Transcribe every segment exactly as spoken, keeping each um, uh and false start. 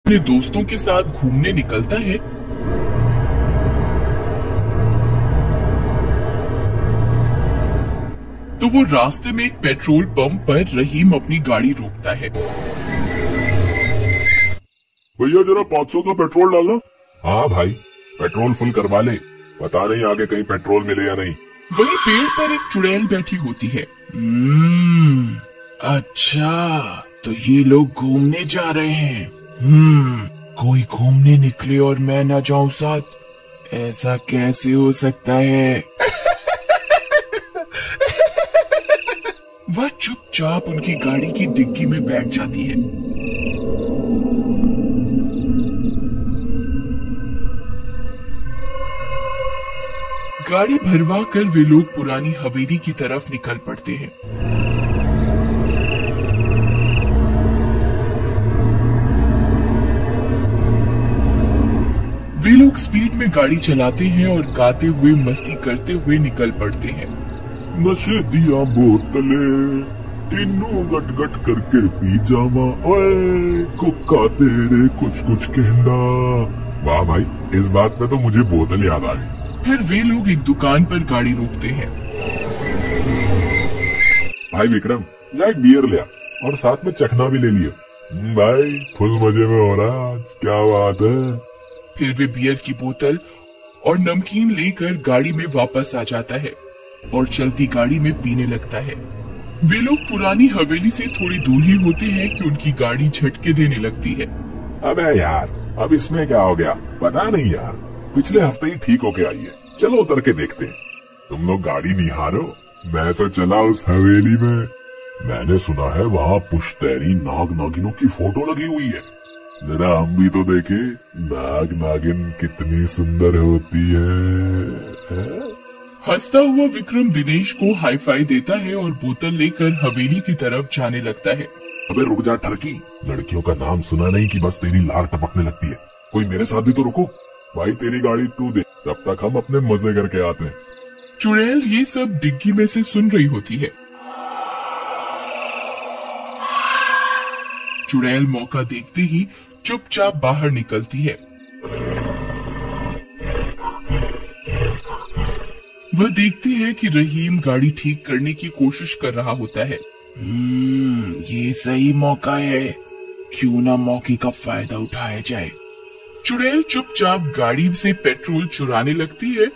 अपने दोस्तों के साथ घूमने निकलता है तो वो रास्ते में एक पेट्रोल पंप पर रहीम अपनी गाड़ी रोकता है। भैया जरा पाँच सौ का पेट्रोल डालना। हाँ भाई, पेट्रोल फुल करवा ले, पता नहीं आगे कहीं पेट्रोल मिले या नहीं। वही पेड़ पर एक चुड़ैल बैठी होती है। हम्म, अच्छा तो ये लोग घूमने जा रहे हैं। हम्म, कोई घूमने निकले और मैं ना जाऊं साथ, ऐसा कैसे हो सकता है? वह चुपचाप उनकी गाड़ी की डिग्गी में बैठ जाती है। गाड़ी भरवा कर वे लोग पुरानी हवेली की तरफ निकल पड़ते हैं। वे लोग स्पीड में गाड़ी चलाते हैं और गाते हुए मस्ती करते हुए निकल पड़ते हैं। नशे दिया बोतले तीनों गट गट करके पी जावा, ओए कुक्का तेरे कुछ कुछ कहना। वाह भाई, इस बात पे तो मुझे बोतल याद आ गई। फिर वे लोग एक दुकान पर गाड़ी रोकते हैं। भाई विक्रम, जा एक बियर लिया और साथ में चखना भी ले लिया। भाई फुल मजे में हो रहा, क्या बात है। फिर वे बियर की बोतल और नमकीन लेकर गाड़ी में वापस आ जाता है और चलती गाड़ी में पीने लगता है। वे लोग पुरानी हवेली से थोड़ी दूर ही होते हैं कि उनकी गाड़ी झटके देने लगती है। अबे यार, अब इसमें क्या हो गया पता नहीं यार, पिछले हफ्ते ही ठीक होके आई है, चलो उतर के देखते हैं। तुम लोग गाड़ी नहीं हारो, मैं तो चला उस हवेली में। मैंने सुना है वहाँ पुश्तैनी नाग नागिनों की फोटो लगी हुई है, जरा हम भी तो देखे नाग नागिन कितनी सुंदर होती है, है? हंसता हुआ विक्रम दिनेश को हाई फाई देता है और बोतल लेकर हवेली की तरफ जाने लगता है। अबे रुक जा ठरकी, लड़कियों का नाम सुना नहीं कि बस तेरी लार टपकने लगती है। कोई मेरे साथ भी तो रुको। भाई तेरी गाड़ी तू दे, तब तक हम अपने मजे करके आते हैं। चुड़ैल ये सब डिग्गी में से सुन रही होती है। चुड़ैल मौका देखते ही चुपचाप बाहर निकलती है। वह देखती है कि रहीम गाड़ी ठीक करने की कोशिश कर रहा होता है। हम्म, ये सही मौका है, क्यों ना मौके का फायदा उठाया जाए। चुड़ैल चुपचाप गाड़ी से पेट्रोल चुराने लगती है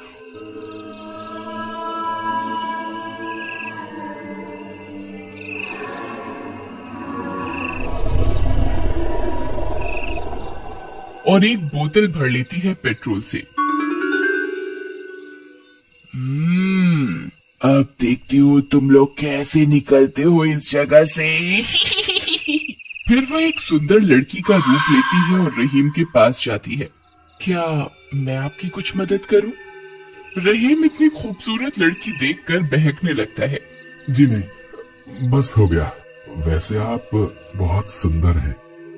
और एक बोतल भर लेती है पेट्रोल से। हम्म, अब देखती हूँ तुम लोग कैसे निकलते हो इस जगह से। फिर वह एक सुंदर लड़की का रूप लेती है और रहीम के पास जाती है। क्या मैं आपकी कुछ मदद करूं? रहीम इतनी खूबसूरत लड़की देखकर बहकने लगता है। जी नहीं, बस हो गया, वैसे आप बहुत सुंदर हैं।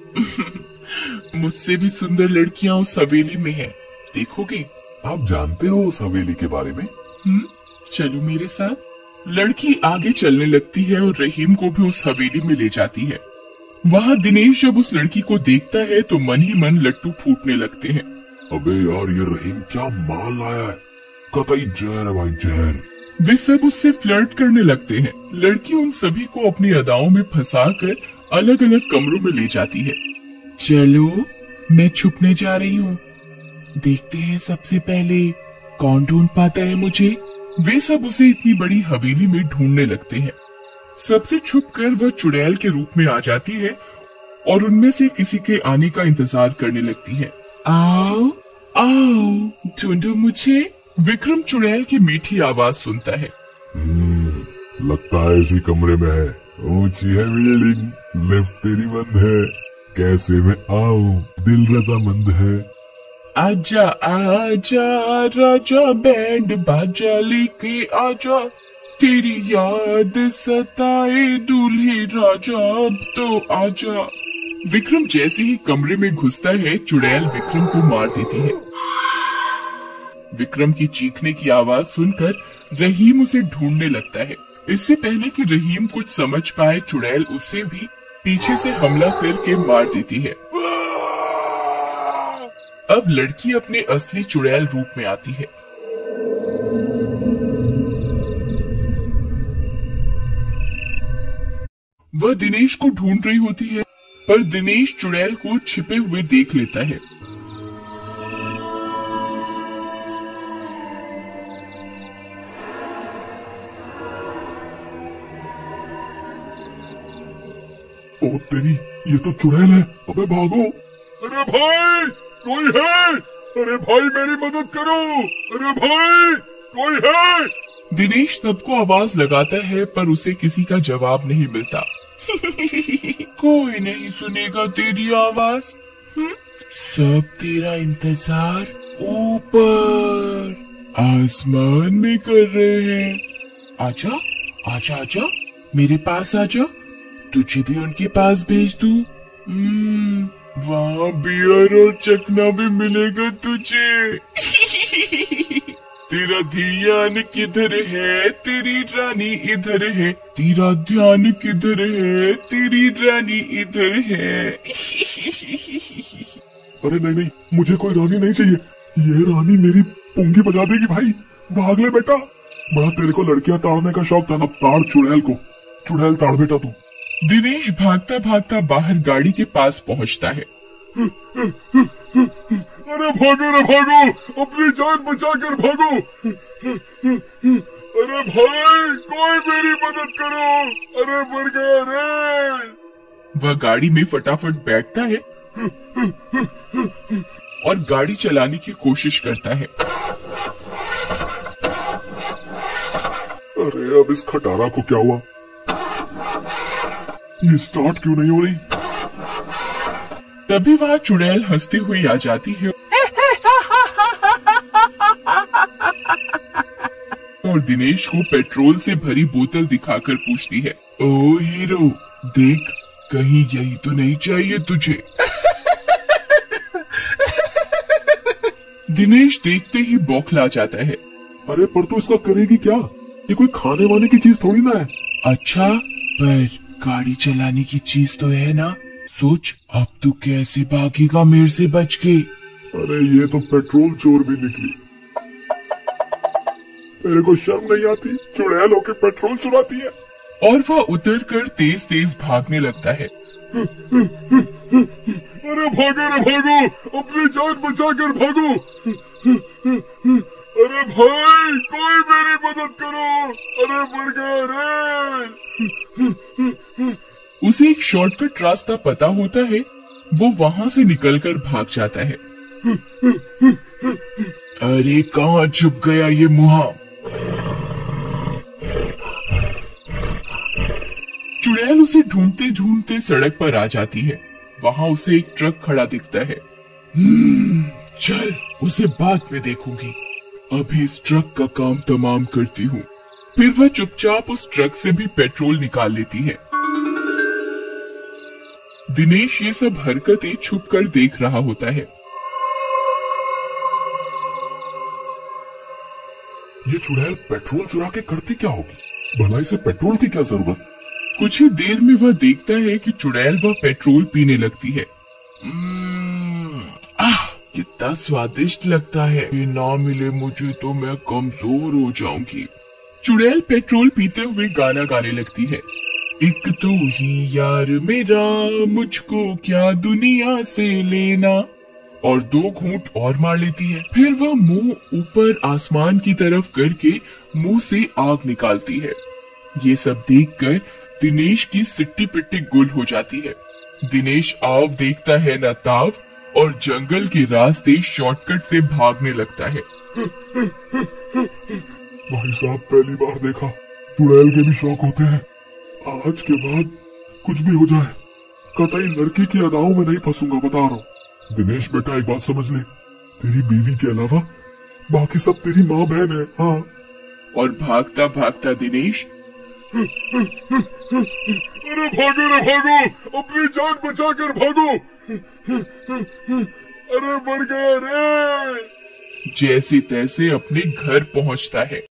मुझसे भी सुंदर लड़कियां उस हवेली में हैं, देखोगे? आप जानते हो उस हवेली के बारे में? हम्म, चलो मेरे साथ। लड़की आगे चलने लगती है और रहीम को भी उस हवेली में ले जाती है। वहाँ दिनेश जब उस लड़की को देखता है तो मन ही मन लट्टू फूटने लगते हैं। अबे यार, ये रहीम क्या माल लाया है, कतई जहर है भाई, जहर। वे सब उससे फ्लर्ट करने लगते हैं। लड़की उन सभी को अपनी अदाओं में फंसाकर अलग अलग कमरों में ले जाती है। चलो मैं छुपने जा रही हूँ, देखते हैं सबसे पहले कौन ढूंढ पाता है मुझे। वे सब उसे इतनी बड़ी हवेली में ढूंढने लगते हैं। सबसे छुपकर वह चुड़ैल के रूप में आ जाती है और उनमें से किसी के आने का इंतजार करने लगती है। आओ आओ, ढूंढो मुझे। विक्रम चुड़ैल की मीठी आवाज सुनता है। हम्म, लगता है इसी कमरे में है, ऊंची है बिल्डिंग, लिफ्ट तेरी बंद है, कैसे मैं आऊं, दिल रजामंद है। आजा आजा राजा, बैंड बाजा लेके आजा, तेरी याद सताए दूल्हे राजा, अब तो आजा। विक्रम जैसे ही कमरे में घुसता है, चुड़ैल विक्रम को मार देती है। विक्रम की चीखने की आवाज सुनकर रहीम उसे ढूंढने लगता है। इससे पहले कि रहीम कुछ समझ पाए, चुड़ैल उसे भी पीछे से हमला करके मार देती है। अब लड़की अपने असली चुड़ैल रूप में आती है। वह दिनेश को ढूंढ रही होती है, पर दिनेश चुड़ैल को छिपे हुए देख लेता है। ओ तेरी, ये तो चुड़ैल है। अबे भागो। अरे भाई कोई है? अरे भाई मेरी मदद करो। अरे भाई कोई है? दिनेश सबको आवाज लगाता है, पर उसे किसी का जवाब नहीं मिलता। कोई नहीं सुनेगा तेरी आवाज। सब तेरा इंतजार ऊपर आसमान में कर रहे हैं। आजा आजा आजा, मेरे पास आजा, तुझे भी उनके पास भेज दूं। वहाँ बियर और चखना भी मिलेगा तुझे। तेरा ध्यान किधर है? तेरी रानी इधर है। तेरा ध्यान किधर है? तेरी रानी इधर है। अरे नहीं नहीं, मुझे कोई रानी नहीं चाहिए। ये रानी मेरी पुंगी बजा देगी। भाई भाग ले बेटा। बड़ा तेरे को लड़कियां ताड़ने का शौक था ना, ताड़ चुड़ैल को। चुड़ैल ताड़ बेटा तू। दिनेश भागता भागता बाहर गाड़ी के पास पहुंचता है। अरे भागो रे भागो, अपनी जान बचाकर भागो। अरे भाई कोई मेरी मदद करो। अरे मर गया रे। वह गाड़ी में फटाफट बैठता है और गाड़ी चलाने की कोशिश करता है। अरे अब इस खटारा को क्या हुआ? ये स्टार्ट क्यों नहीं हो रही? तभी वहाँ चुड़ैल हंसती हुई आ जाती है और दिनेश को पेट्रोल से भरी बोतल दिखाकर पूछती है, ओ हीरो, देख कहीं यही तो नहीं चाहिए तुझे? दिनेश देखते ही बौखला जाता है। अरे पर तू इसका करेगी क्या? ये कोई खाने वाने की चीज थोड़ी ना है। अच्छा, पर गाड़ी चलाने की चीज तो है ना। सोच, अब तू कैसे भागेगा मेरे से बच के? अरे ये तो पेट्रोल चोर भी निकली। तेरे को शर्म नहीं आती? चुड़ैल होके पेट्रोल चुराती है। और वह उतर कर तेज तेज भागने लगता है। अरे भागो रे भागो, अपनी जान बचा कर भागो। अरे भाई कोई मेरी मदद करो। अरे मर गया रे। उसे एक शॉर्टकट रास्ता पता होता है। वो वहाँ से निकलकर भाग जाता है। अरे कहाँ छुप गया ये मुहा? चुड़ैल उसे ढूंढते ढूंढते सड़क पर आ जाती है। वहाँ उसे एक ट्रक खड़ा दिखता है। चल, उसे बाद में देखूंगी, अभी इस ट्रक का काम तमाम करती हूँ। फिर वह चुपचाप उस ट्रक से भी पेट्रोल निकाल लेती है। दिनेश ये सब हरकतें छुपकर देख रहा होता है। ये चुड़ैल पेट्रोल चुरा के करती क्या होगी? भला इसे पेट्रोल की क्या जरूरत? कुछ ही देर में वह देखता है कि चुड़ैल वह पेट्रोल पीने लगती है। आह, कितना स्वादिष्ट लगता है। ये ना मिले मुझे तो मैं कमजोर हो जाऊंगी। चुड़ैल पेट्रोल पीते हुए गाना गाने लगती है। एक तू ही यार मेरा, मुझको क्या दुनिया से लेना। और दो घूंट और मार लेती है। फिर वह मुंह ऊपर आसमान की तरफ करके मुंह से आग निकालती है। ये सब देखकर दिनेश की सिट्टी पिट्टी गुल हो जाती है। दिनेश आव देखता है न ताव और जंगल के रास्ते शॉर्टकट से भागने लगता है। भाई साहब, पहली बार देखा चुड़ैल के भी शौक होते हैं। आज के बाद कुछ भी हो जाए, कतई लड़की की अदाओं में नहीं फंसूंगा, बता रहा हूँ। दिनेश बेटा, एक बात समझ ले, तेरी बीवी के अलावा बाकी सब तेरी माँ बहन है। हाँ। और भागता भागता दिनेश अरे भागो रे भागो, अपनी जान बचा कर भागो। अरे मर गया रे। जैसे तैसे अपने घर पहुंचता है।